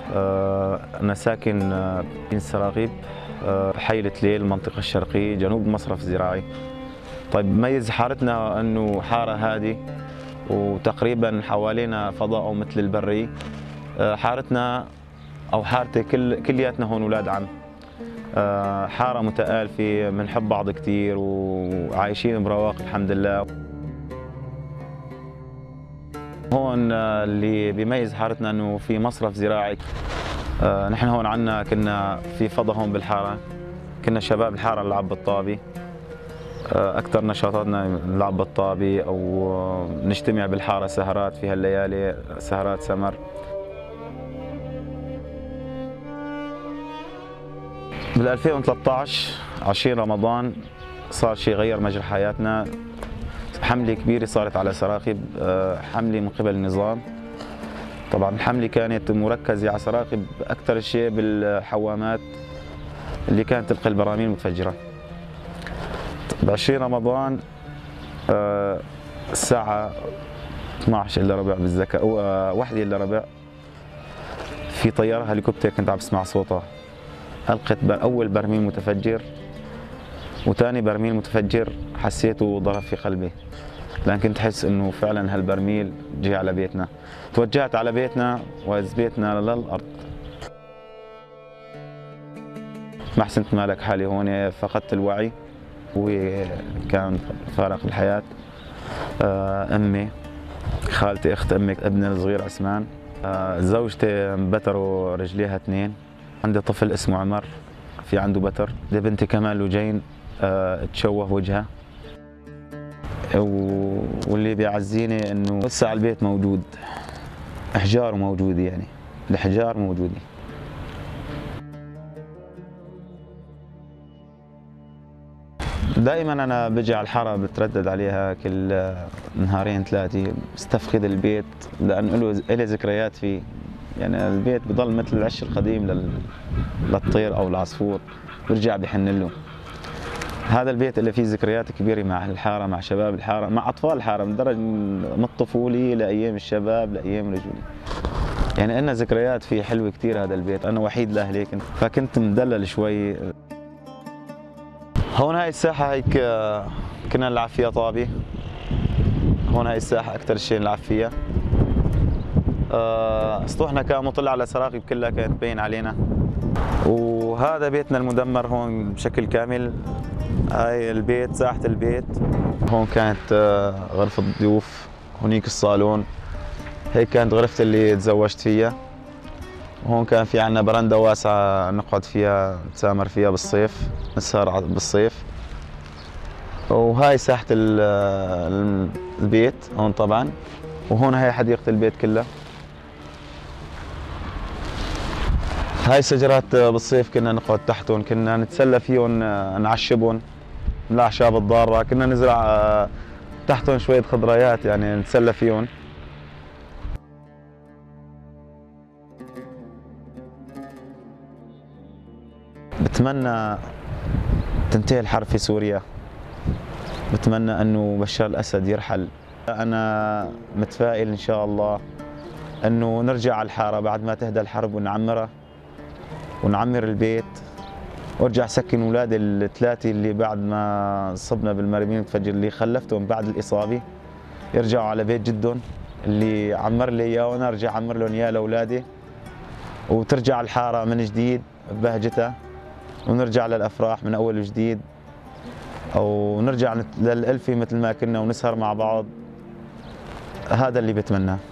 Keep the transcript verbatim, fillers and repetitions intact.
آه، أنا ساكن آه، بين سراغيب، آه، حي ليل المنطقة الشرقية جنوب مصرف زراعي. طيب ميز حارتنا أنه حارة هادي وتقريبا حوالينا فضاء مثل البري. آه، حارتنا أو حارتي كل كلياتنا هون أولاد عم. آه، حارة متآلفة بنحب بعض كثير وعايشين برواق الحمد لله. هون آه، اللي بيميز حارتنا انه في مصرف زراعي. آه، نحن هون عنا كنا في فضا هون بالحارة، كنا شباب الحارة نلعب بالطابة. آه، أكثر نشاطاتنا نلعب بالطابة أو آه، نجتمع بالحارة سهرات في هالليالي، سهرات سمر. بال ألفين وثلاثة عشر عشرين رمضان صار شيء غير مجرى حياتنا. حملة كبيرة صارت على سراقب، آه، حملة من قبل النظام. طبعا الحملة كانت مركزة على سراقب أكثر شيء بالحوامات اللي كانت تلقي البراميل المتفجرة. ب عشرين رمضان آه، الساعة اثنعش إلا ربع بالذكاء أو آه، واحدة إلا ربع، في طيارة هليكوبتر كنت عم بسمع صوتها ألقت أول برميل متفجر، وثاني برميل متفجر حسيته ضرب في قلبي، لأن كنت أحس إنه فعلا هالبرميل جاي على بيتنا. توجهت على بيتنا وإذ بيتنا للأرض. ما حسنت مالك حالي هون، فقدت الوعي وكان فارق الحياة. أمي، خالتي، أخت أمي، ابني الصغير عثمان، زوجتي انبتروا رجليها اثنين، عندي طفل اسمه عمر في عنده بتر، دي بنتي كمان لوجين تشوه وجهها. واللي بيعزيني انه لسه البيت موجود، احجاره موجوده، يعني الاحجار موجوده. دائما انا بجي على الحاره بتردد عليها كل نهارين ثلاثه، بستفقد البيت لانه له له ذكريات فيه. يعني البيت بضل مثل العش القديم لل... للطير او العصفور، برجع بحن له. هذا البيت اللي فيه ذكريات كبيره مع اهل الحاره، مع شباب الحاره، مع اطفال الحاره، من درجه من الطفوله لايام الشباب لايام الرجوله. يعني لنا ذكريات فيه حلوه كثير. هذا البيت انا وحيد لاهلي كنت، فكنت مدلل شوي. هون هاي الساحه هيك كنا نلعب فيها طابه. هون هاي الساحه اكثر شيء نلعب فيها. سطوحنا كان مطل على سراقب كلها، كانت تبين علينا. وهذا بيتنا المدمر هون بشكل كامل. هاي البيت، ساحة البيت. هون كانت غرفة الضيوف، هونيك الصالون. هيك كانت غرفتي اللي تزوجت فيها. وهون كان في عنا برندة واسعة نقعد فيها، نتسامر فيها بالصيف، نسهر بالصيف. وهاي ساحة البيت هون طبعا. وهون هاي حديقة البيت كلها. هاي الشجرات بالصيف كنا نقعد تحتهم، كنا نتسلى فيهم، نعشبهم الأعشاب الضارة، كنا نزرع تحتهم شوية خضريات يعني نتسلى فيهم. بتمنى تنتهي الحرب في سوريا، بتمنى أنه بشار الأسد يرحل. أنا متفائل إن شاء الله أنه نرجع على الحارة بعد ما تهدى الحرب، ونعمرها ونعمر البيت، وارجع سكن اولادي الثلاثه اللي بعد ما صبنا بالمرمين المتفجر اللي خلفتهم بعد الاصابه، يرجعوا على بيت جدهم اللي عمر لي اياه، وانا ارجع اعمر لهم اياه لاولادي، وترجع الحاره من جديد ببهجتها، ونرجع للافراح من اول وجديد، او نرجع للالفه مثل ما كنا ونسهر مع بعض. هذا اللي بتمناه.